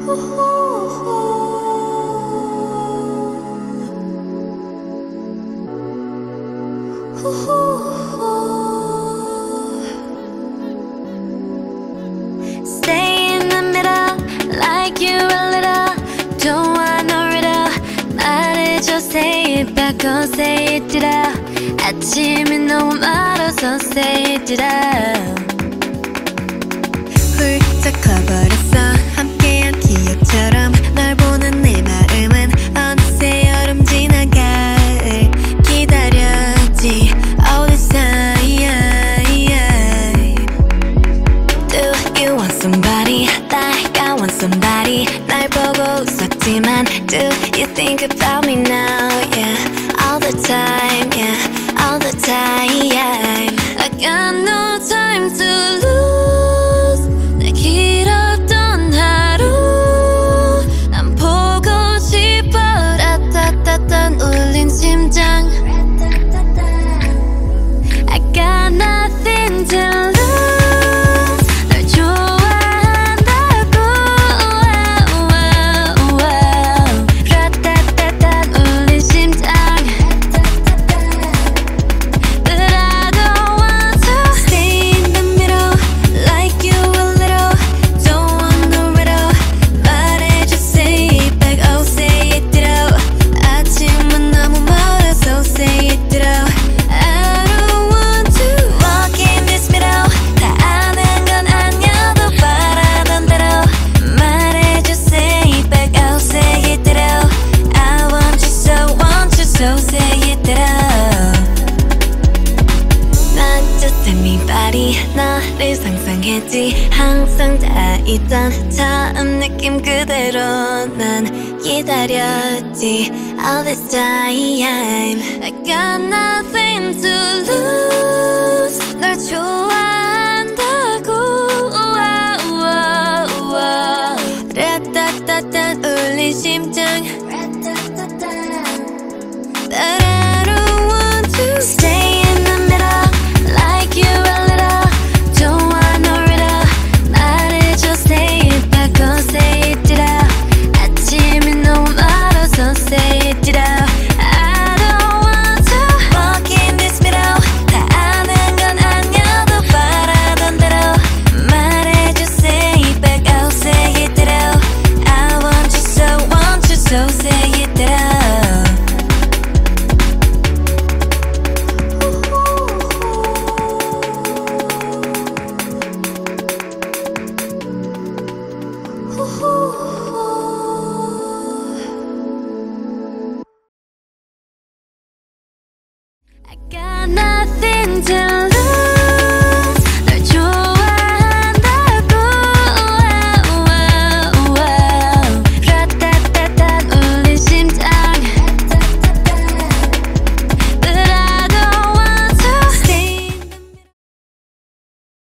Stay in the middle, like you a little. Don't want no riddle. 말해줘, say it back, oh say it it out. 아침이 너무 멀어서 say it it out. 훌쩍 커버렸어 함께한 기억처럼 널 보는 내 마음은 어느새 여름 지나갈 기다렸지 all this time. Do you want somebody like I want somebody 날 보고 웃었지만 do you think about me now yeah all the time yeah all the time I got no time to lose. 내 길었던 하루 난 보고 싶어. 라따따딴 울린 심장. I got nothing to lose. 널 좋아한다고. 라따따딴 울린 심장. But I don't want to Stay in the middle, like you a little. Don't want no riddle. 말해줘, say it back, oh say it out. 아침은 너무 멀어서 say it out. I don't want to walk in this middle. 다 아는 건 아니어도 바라던 대로 말해줘, say it back, oh say it out. I want you, so say it out. Not just anybody 너를 상상했지 항상 다 있던 처음 느낌 그대로 난 기다렸지 all this time. I got nothing to lose. 널 좋아한다고. 라따따따 울린 심장